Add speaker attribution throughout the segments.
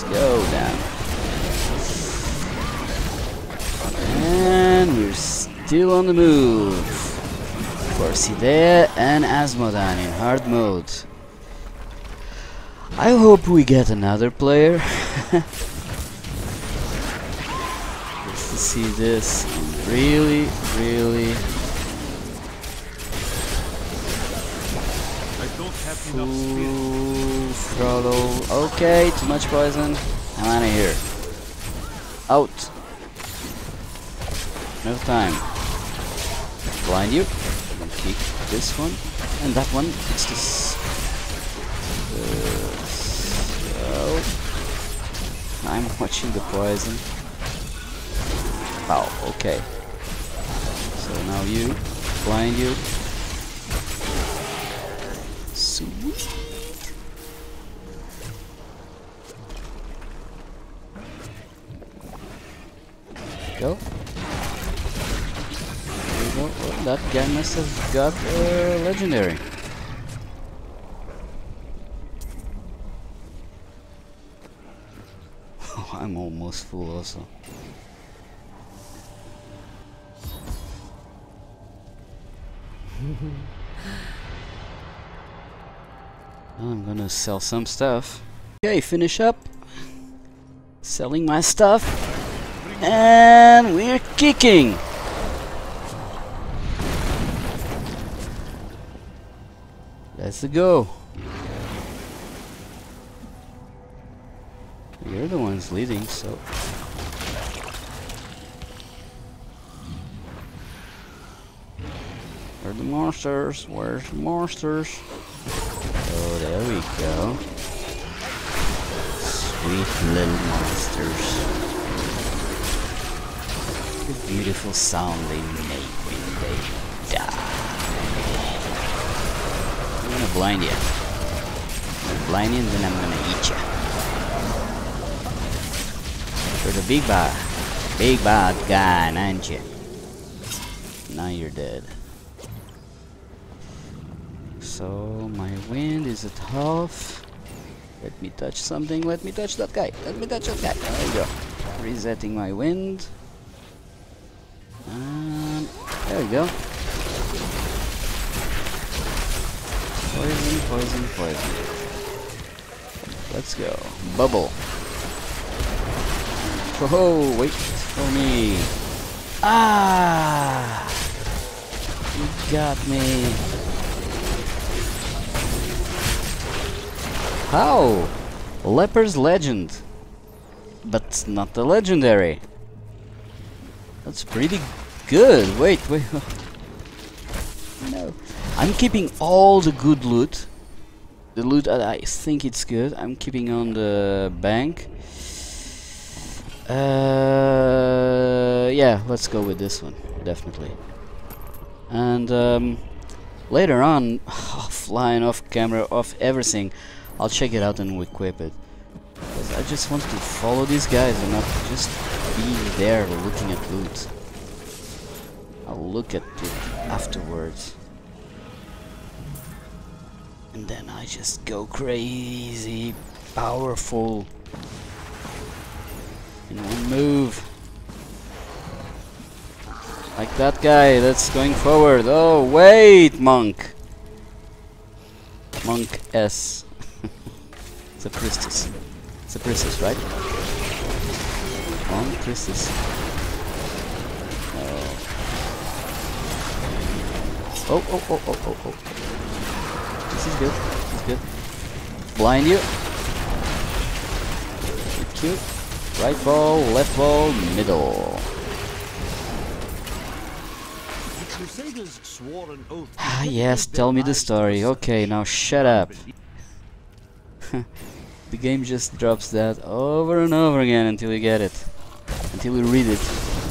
Speaker 1: go down. And we're still on the move. Forsidea and Asmodan in hard mode. I hope we get another player. Just to see this really full throttle. Okay, too much poison. I'm out of here. Out. No time. Blind you. Keep this one and that one. It's this. I'm watching the poison. Oh, okay. So now you, blind you. Sweet. Go. There we go. Oh, that guy must have got legendary. I'm almost full also. I'm gonna sell some stuff. Okay, finish up selling my stuff, and we're kicking. Let's go. You're the ones leading, so where are the monsters? Where's the monsters? Oh, there we go. Sweet little monsters. The beautiful sound they make when they die. I'm gonna blind you. I'm gonna blind you and then I'm gonna eat you. You're the big bad guy, aren't you? Now you're dead. So my wind is at half. Let me touch something. Let me touch that guy. Let me touch that guy. There we go. Resetting my wind. And there we go. Poison, poison, poison. Let's go. Bubble. Oh, wait for me. Ah! You got me. How? Leper's legend. But not the legendary. That's pretty good. Wait. No. I'm keeping all the good loot. The loot I think it's good. I'm keeping on the bank. Yeah, let's go with this one, definitely. And later on, offline, off camera, off everything, I'll check it out and equip it. Because I just want to follow these guys and not just be there looking at loot. I'll look at it afterwards. And then I just go crazy, powerful. In one move. Like that guy that's going forward. Oh, wait, monk. Monk S. It's a priestess. It's a priestess, right? Monk priestess. Oh. This is good. This is good. Blind you. Cute. Right ball, left ball, middle. Ah, yes, tell me the story. Okay, now shut up. The game just drops that over and over again until you get it. Until you read it.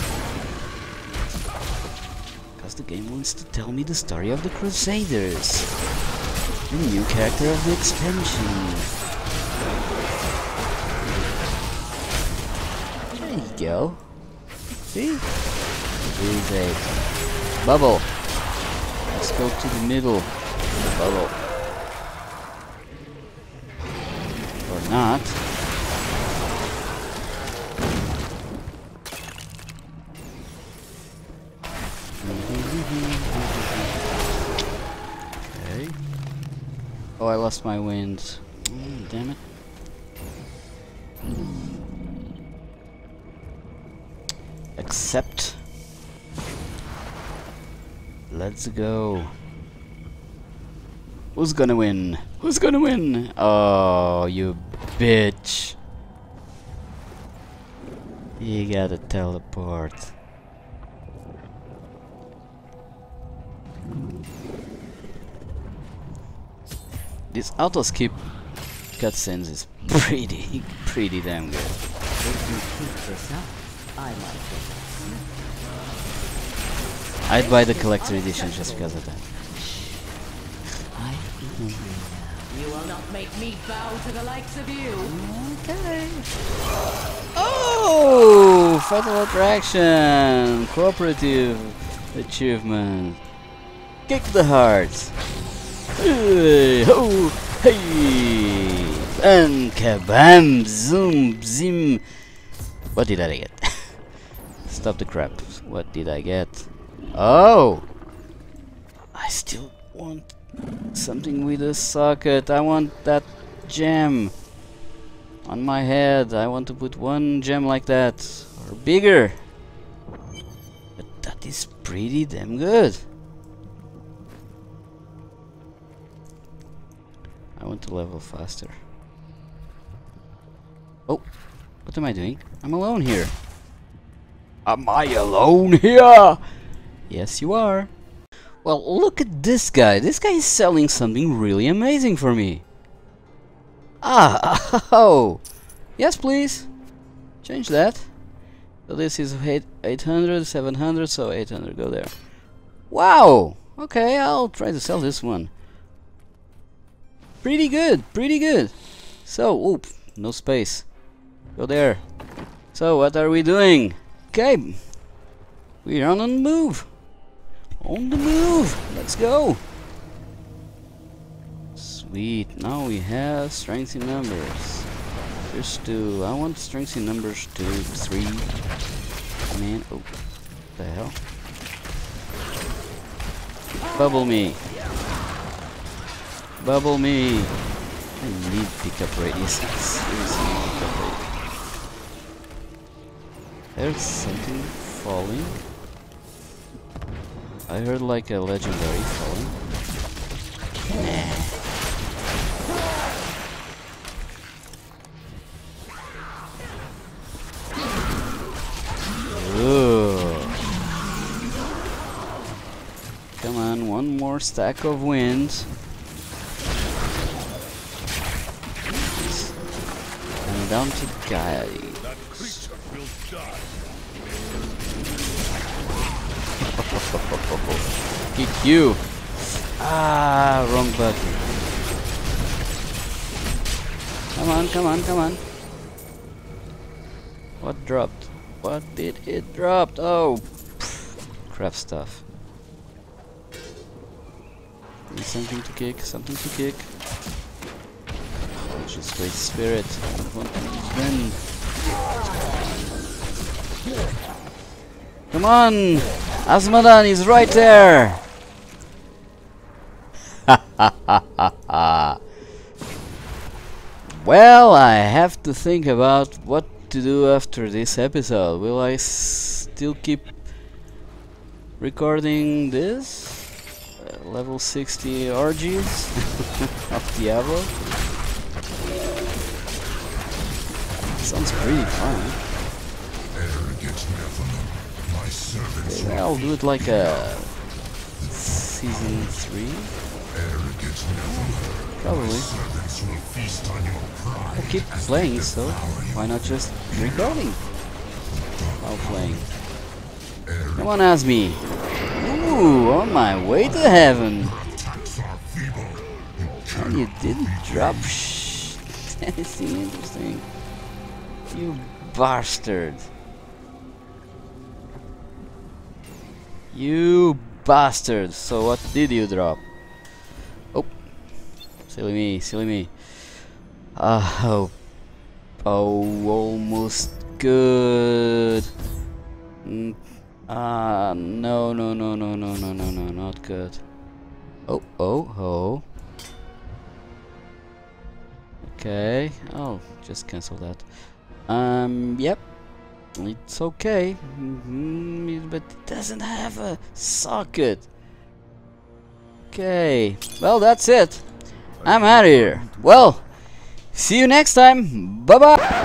Speaker 1: Because the game wants to tell me the story of the Crusaders. The new character of the expansion. There you go. See? Reset. Bubble. Let's go to the middle. Bubble. Or not. Oh, I lost my wind. Damn it. Accept. Let's go. Who's gonna win? Who's gonna win? Oh, you bitch. You gotta teleport. This auto skip cutscenes is pretty damn good.
Speaker 2: If you keep this up, I like it.
Speaker 1: I'd buy the collector edition just because of that.
Speaker 2: I eat you now. You will not make me bow to the likes of you.
Speaker 1: Okay. Oh, Fatal Attraction, cooperative achievement. Kick the hearts. Hey, ho, hey, and kabam, zoom, zim. What did I get? Stop the crap. What did I get? Oh, I still want something with a socket. I want that gem on my head. I want to put one gem like that, or bigger. But that is pretty damn good. I want to level faster. Oh, what am I doing? I'm alone here. Am I alone here? Yes, you are. Well, look at this guy. This guy is selling something really amazing for me. Ah, oh. Yes, please. Change that. So this is 800, 700, so 800, go there. Wow. Okay, I'll try to sell this one. Pretty good, pretty good. So, oop, no space. Go there. So, what are we doing? Okay, we're on the move. On the move. Let's go. Sweet. Now we have strength in numbers. There's 2. I want strength in numbers 2, 3. Man, oh, what the hell? Bubble me. Bubble me. I need pickup radius. Seriously, pickup radius. There's something falling. I heard like a legendary falling. Nah. Ooh. Come on, one more stack of wind. And down to guy.
Speaker 3: That creature will die.
Speaker 1: Kick you. Ah, wrong button. Come on, come on, come on. What dropped? What did it drop? Oh, crap stuff. Need something to kick, something to kick. Just great spirit. I want to win. Come on! Asmodan is right there! Well, I have to think about what to do after this episode. Will I still keep recording this? Level 60 orgies of Diablo? Sounds pretty fun. Yeah, I'll do it like a season 3. Probably. I'll keep playing, so why not just recording while playing? Come on, Asmi. Ooh, on my way to heaven. And you didn't drop anything interesting. You bastard. You bastard. So what did you drop? Oh. Silly me, silly me. Oh. Oh, almost good. No, no, no, no, no, no, no, no, not good. Oh, oh, oh. Okay, I'll just cancel that. Yep, it's okay, but it doesn't have a socket. Okay, well, that's it. I'm out of here. Well, see you next time. Bye bye.